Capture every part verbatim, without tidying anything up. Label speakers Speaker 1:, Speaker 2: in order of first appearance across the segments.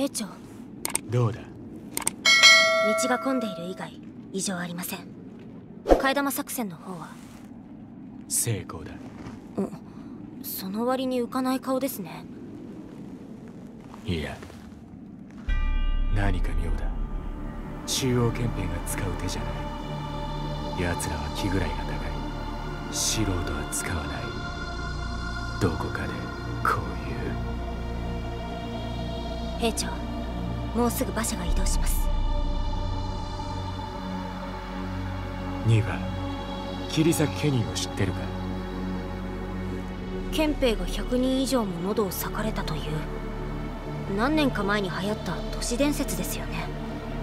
Speaker 1: 兵長。
Speaker 2: どうだ。
Speaker 1: 道が混んでいる以外異常ありません。替え玉作戦の方は
Speaker 2: 成功だ。
Speaker 1: お、その割に浮かない顔ですね。
Speaker 2: いや、何か妙だ。中央憲兵が使う手じゃない。奴らは気ぐらいが高い。素人は使わない。どこかでこういう。
Speaker 1: 兵長、もうすぐ馬車が移動します。
Speaker 2: ニーバ、切り裂きケニーを知ってるか。
Speaker 1: 憲兵がひゃくにん以上も喉を裂かれたという、何年か前に流行った都市伝説ですよね。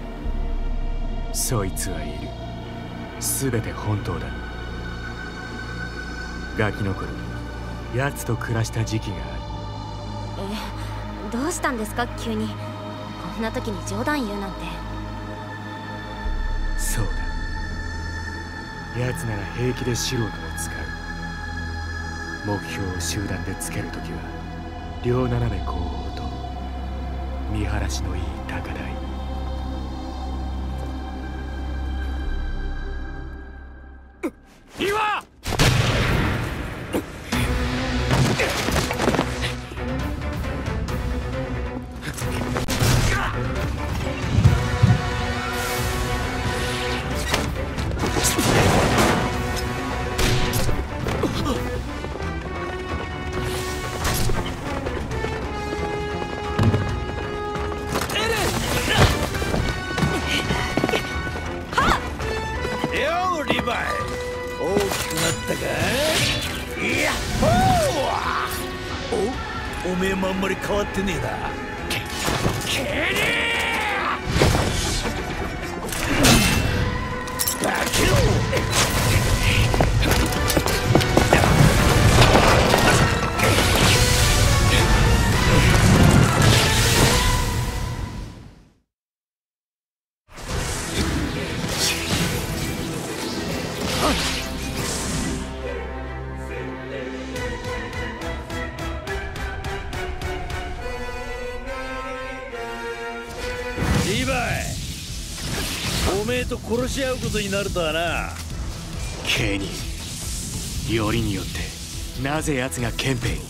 Speaker 2: そいつはいる。全て本当だ。ガキの頃奴と暮らした時期がある。
Speaker 1: え、どうしたんですか急に。こんな時に冗談言うなんて。
Speaker 2: そうだ。奴なら平気で素人を使う。目標を集団でつけるときは両斜め後方と見晴らしのいい高台。今
Speaker 3: おめえもあんまり変わってねえな。ケニー！バキロリヴァイ、おめえと殺し合うことになるとはな。
Speaker 2: ケニー、よりによってなぜ奴が憲兵に。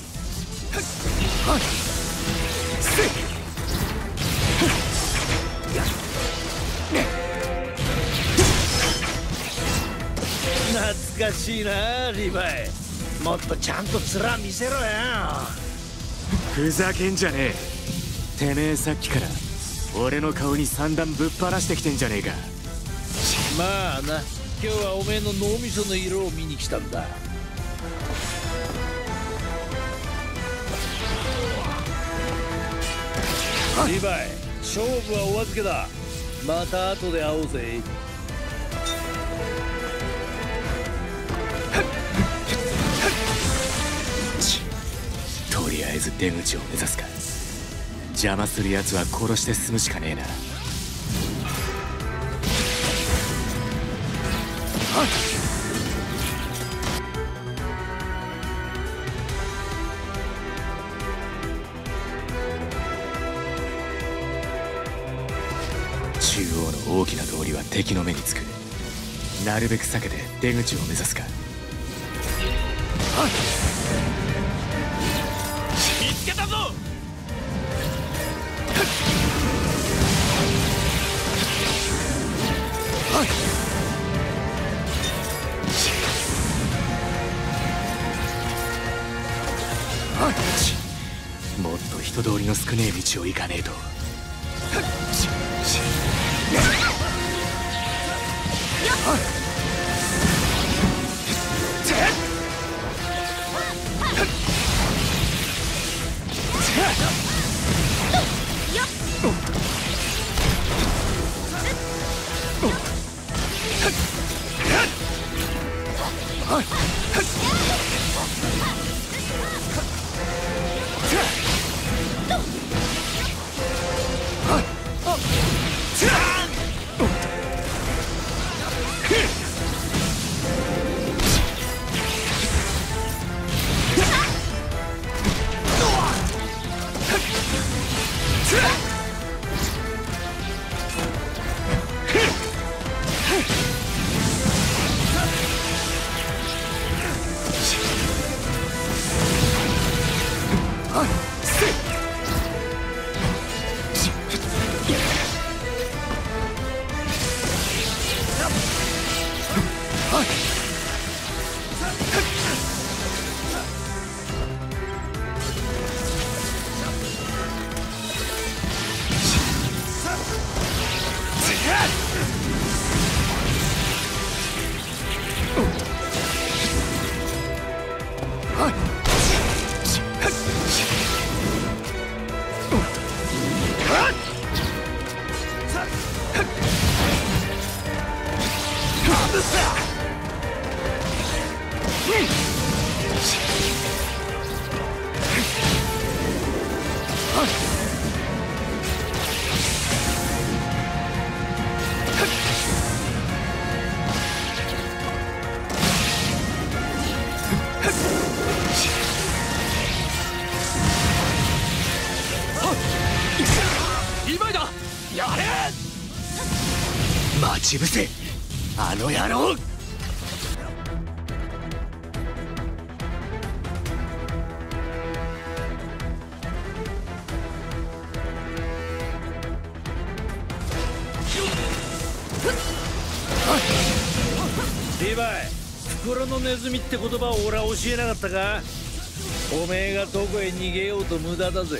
Speaker 3: 懐かしいなリヴァイ。もっとちゃんと面見せろよ。
Speaker 2: ふざけんじゃねえ。てめえさっきから俺の顔に散弾ぶっ放してきてんじゃねえか。
Speaker 3: まあな、今日はおめえの脳みその色を見に来たんだ。リヴァイ、勝負はお預けだ。また後で会おうぜ。
Speaker 2: とりあえず出口を目指すか。邪魔する奴は殺して済むしかねえな。中央の大きな通りは敵の目につく。なるべく避けて出口を目指すか。
Speaker 3: 見つけたぞ。
Speaker 2: もっと人通りの少ねえ道を行かねえと。 やれ。待ち伏せ、あの野郎。
Speaker 3: リヴァイ、袋のネズミって言葉を俺は教えなかったか。おめえがどこへ逃げようと無駄だぜ。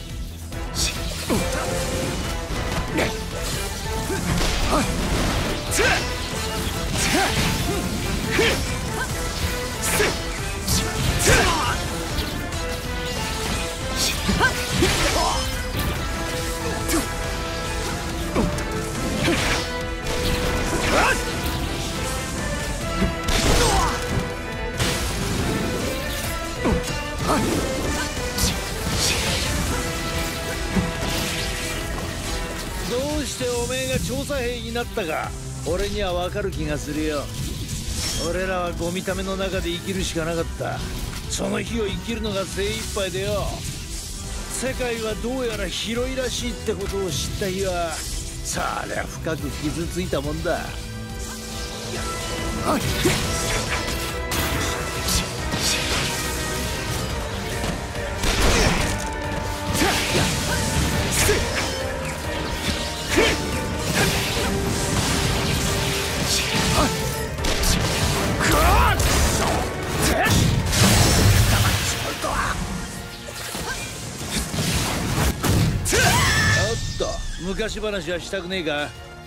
Speaker 3: どうしておめえが調査兵になったか俺には分かる気がするよ。俺らはゴミための中で生きるしかなかった。その日を生きるのが精一杯でよ。世界はどうやら広いらしいってことを知った日はさありゃ深く傷ついたもんだ。昔話はしたくねえか。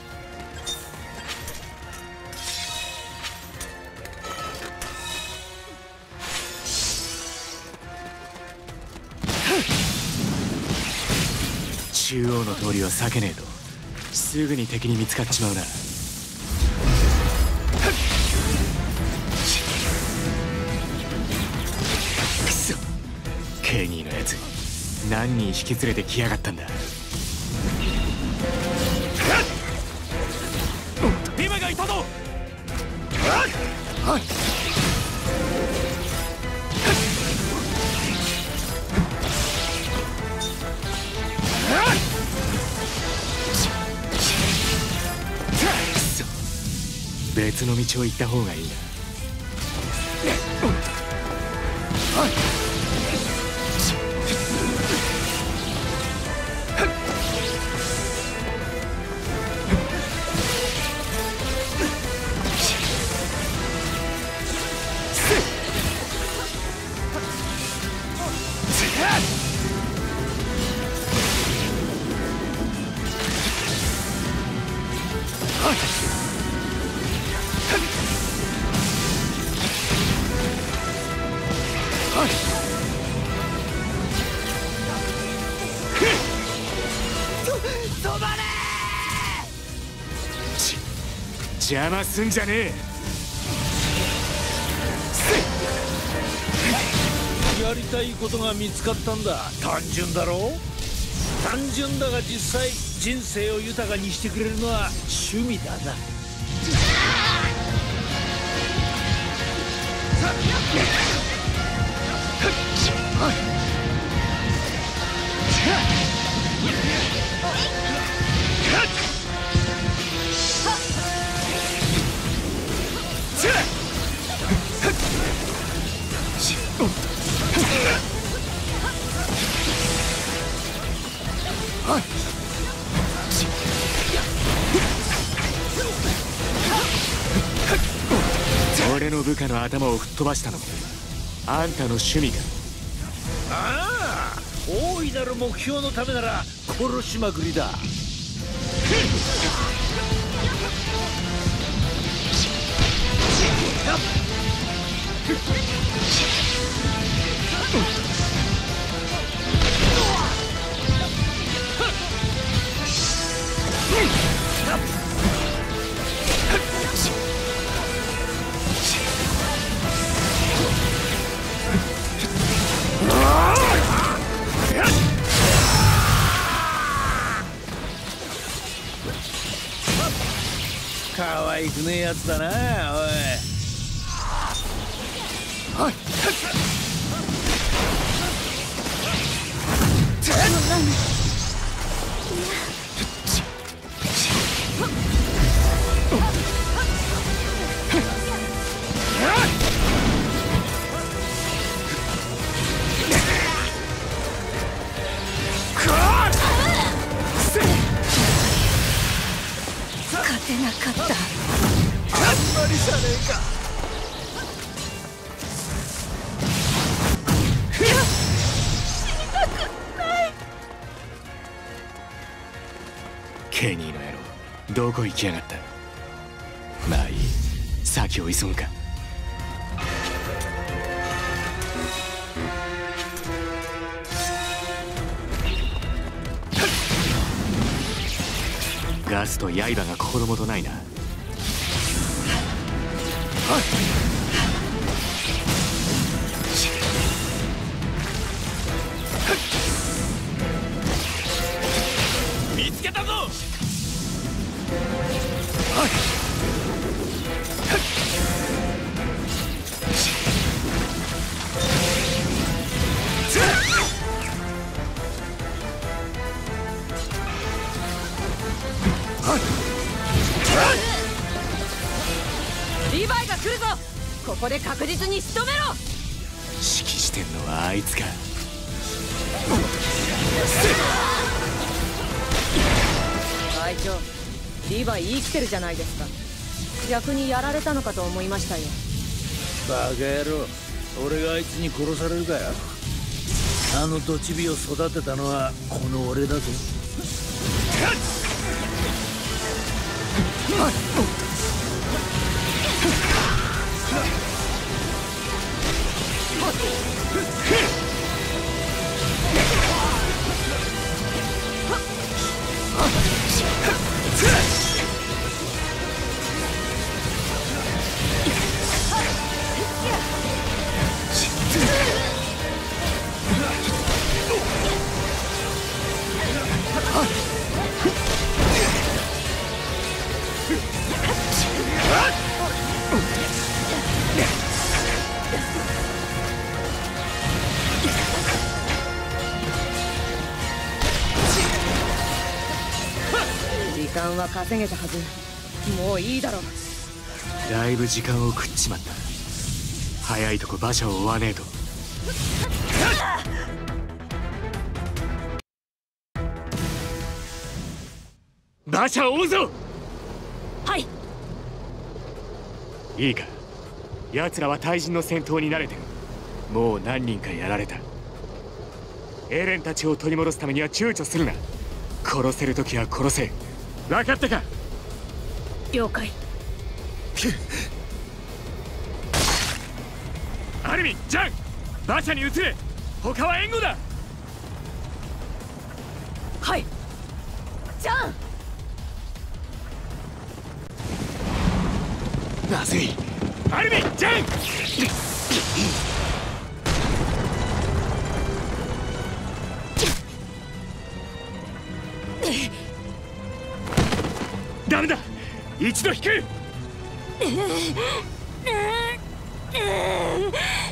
Speaker 2: 中央の通りを避けねえとすぐに敵に見つかっちまうな。くそ、ケニーのやつ何人引き連れてきやがったんだ。今がいたぞ。はい。別の道を行った方がいいな。邪魔すんじゃねえ。
Speaker 3: やりたいことが見つかったんだ。単純だろう。単純だが実際人生を豊かにしてくれるのは趣味だな。
Speaker 2: 俺の部下の頭を吹っ飛ばしたのもあんたの趣味か。
Speaker 3: ああ、大いなる目標のためなら殺しまくりだ。可愛くねえやつだな、おい。はい。
Speaker 4: てなかった。
Speaker 3: あんまりじゃねえか。
Speaker 2: ケニーの野郎、どこ行きやがった。まあいい、先を急ぐか。ガスと刃が心もとないな。見つけたぞ。
Speaker 4: リヴァイが来るぞ。ここで確実に仕留めろ。
Speaker 2: 指揮してんのはあいつか。
Speaker 4: 隊長、リヴァイ生きてるじゃないですか。逆にやられたのかと思いましたよ。
Speaker 3: バカ野郎、俺があいつに殺されるかよ。あのドチビを育てたのはこの俺だぞ。
Speaker 4: 時間は稼げたはず。もういいだろう。
Speaker 2: だいぶ時間を食っちまった。早いとこ馬車を追わねえと。馬車を追うぞ。
Speaker 4: はい。
Speaker 2: いいか、奴らは対人の戦闘に慣れてる。もう何人かやられた。エレンたちを取り戻すためには躊躇するな。殺せる時は殺せ。分かったか。
Speaker 4: 了解。
Speaker 2: アルミン、ジャン、馬車に移れ。他は援護だ。
Speaker 4: はい。ジャン。
Speaker 2: まずい。アルミン、ジャン。ダメだ、一度引く。